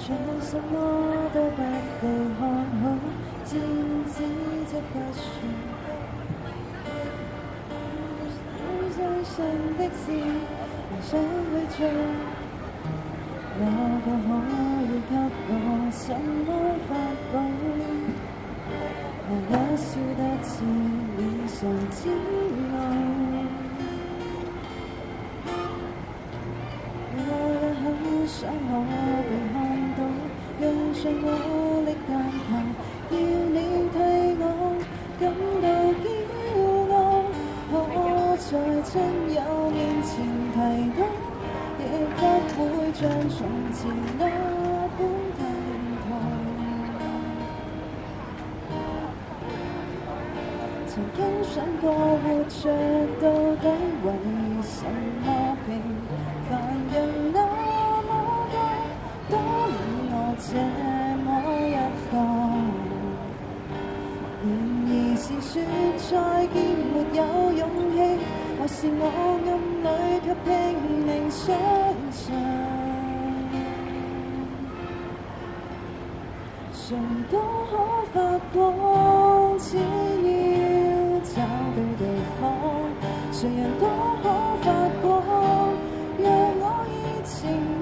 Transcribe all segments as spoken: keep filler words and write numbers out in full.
做什麼都不被看好，漸止即不算。最相信的事，唔想去做，哪個可以給我什麼法寶？我也笑得似臉上之愛。 很想可被看到，用盡我力但求，要你替我感到驕傲。可在親友面前提到，亦不會像從前那般低頭。曾經想過活着到底為什麼平凡人啊？ 多了我這麼一個，然而是說再見沒有勇氣，還是我暗裏卻拼命相信，誰都可發光，只要找對地方，誰人都可發光，讓我熱情。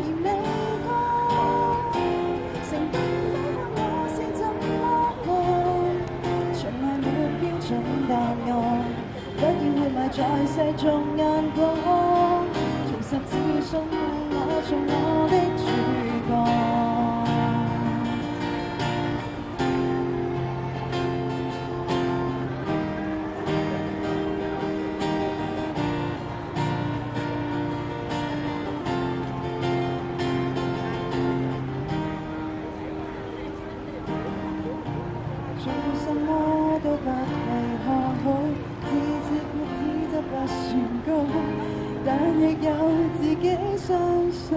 答案不要活埋在世俗眼光，重拾自信讓我做我的主角。做什麼都不被看好，自責沒意則不算高，但亦有自己相信。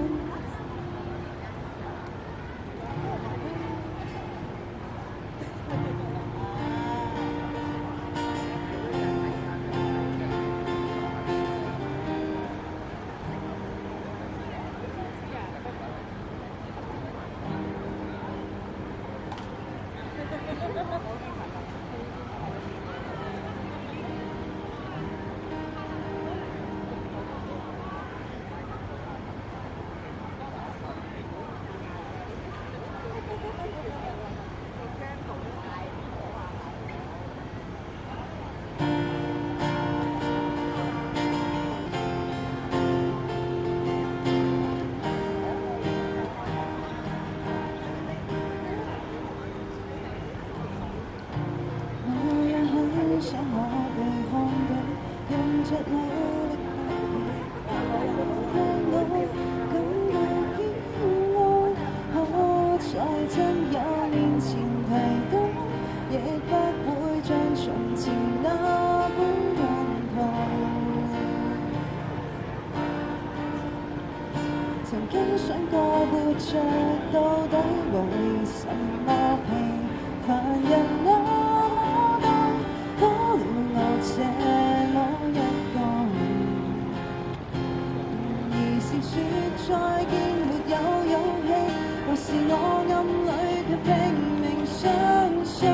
想我被看到，用着努力讓我感到驕傲。可在親友面前提到，亦不會像從前那般溫厚。曾經想過活着到底為什麼平凡人啊？ 這麼一個，而是說再見沒有勇氣，還是我暗裏卻拼命相信，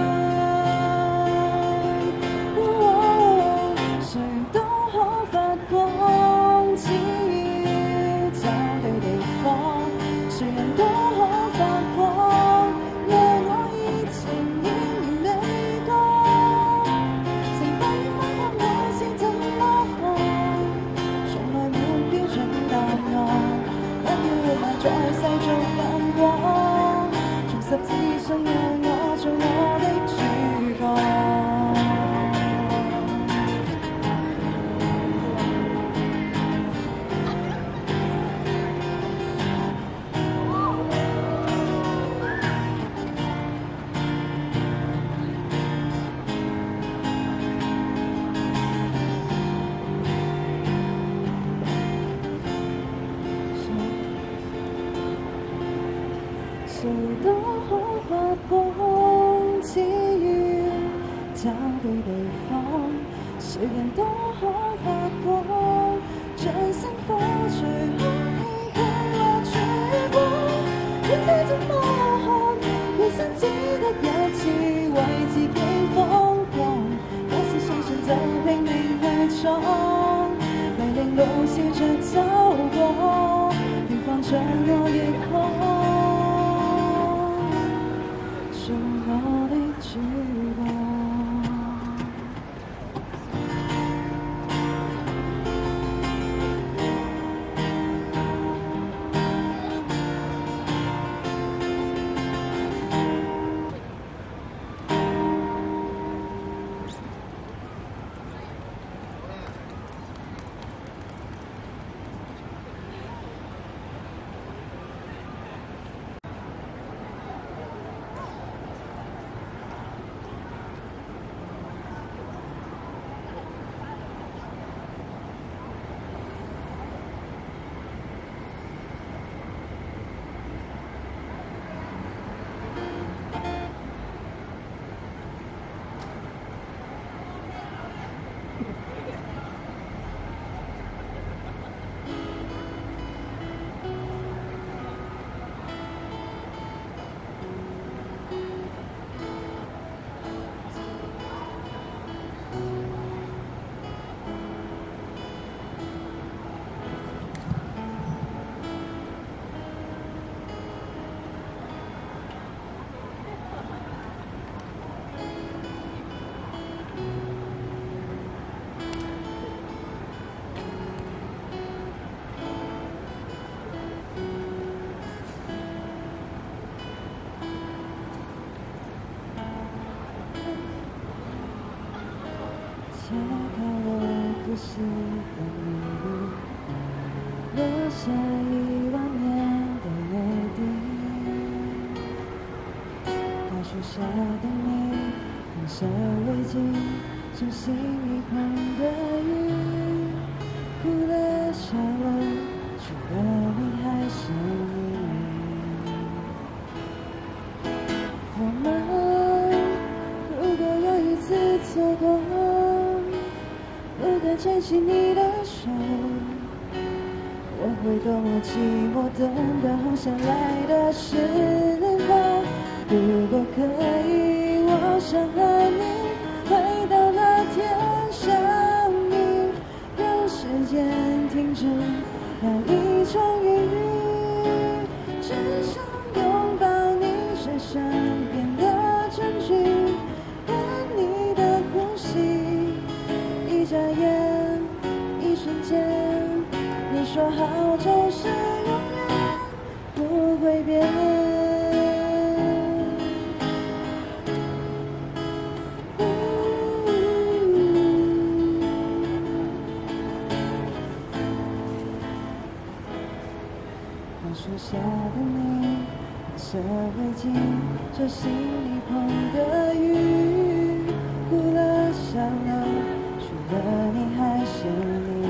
哦、誰都可發光，只要找對地方，誰人都可發光，讓我熱情依然未乾。 在世俗眼光，重拾自信，讓我做我的主角。誰都可發光，只要找對地方，誰人都可發光，像星火隨空氣降落曙光。 非怎麼看？會生只得一次，為自己瘋狂。假使相信就拼命去闖，泥濘路笑着走過，平凡像我亦可做我的主角。切开我不息的迷雾，落下一万年的约定。大树下的你，放下围巾，像心一旁的鱼，哭了笑了，除了你还是你。我们如果有一次错过，不敢牵起你的手，我会多么寂寞，等到想来的时候。如果可以，我想和你回到那天相遇，让时间停止那一场雨，只想拥抱你在身边的证据，和你的呼吸。一眨眼，一瞬间，你说好就是永远不会变。大树下的你，放下围巾，这心里捧的雨，哭了笑了。除了你还是你，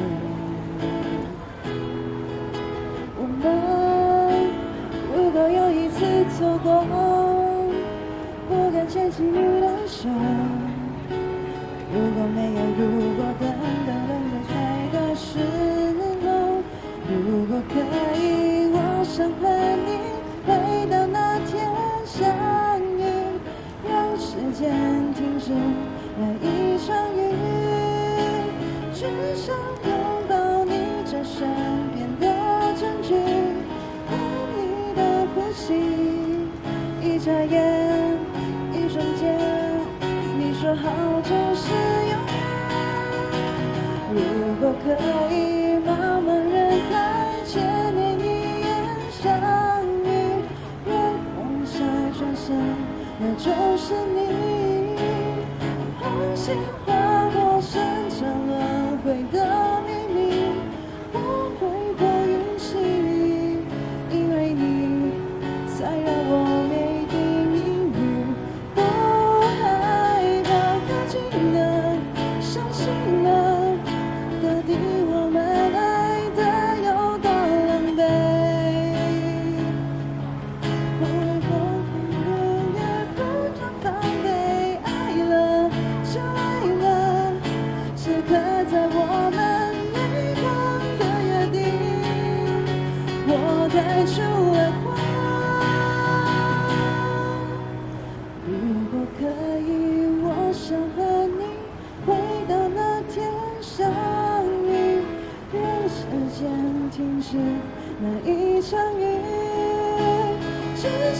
我们如果有一次错过，不敢牵起你的手。如果没有如果，等到等到爱的时候，如果可以，我想和你回到那天相遇，让时间停止那一场雨。只想拥抱你在身边的证据，和你的呼吸。一眨眼，一瞬间，你说好就是永远。如果可以，茫茫人海，千年一眼相遇，让梦想转身，那就是你。红线划过深长轮回的秘密，我会过运气，因为你才让我没定阴雨，不害怕靠近了，相信了，到底我们爱的有多狼狈。不会疯狂的，也不装防备，爱了就爱了，时刻在我们。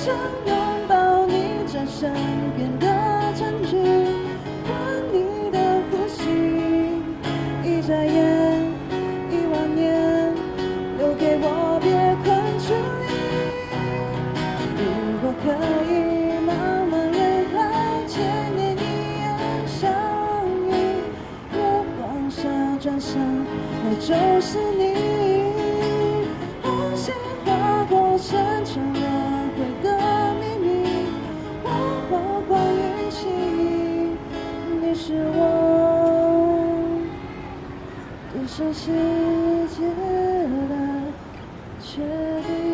想拥抱你在身边的证据，换你的呼吸。一眨眼，一万年，留给我别困住你。如果可以，茫茫人海，千年一样相遇。月光下转身，那就是你。红线划过深沉轮回的秘密，花花光运气，你是我对这世界的确定。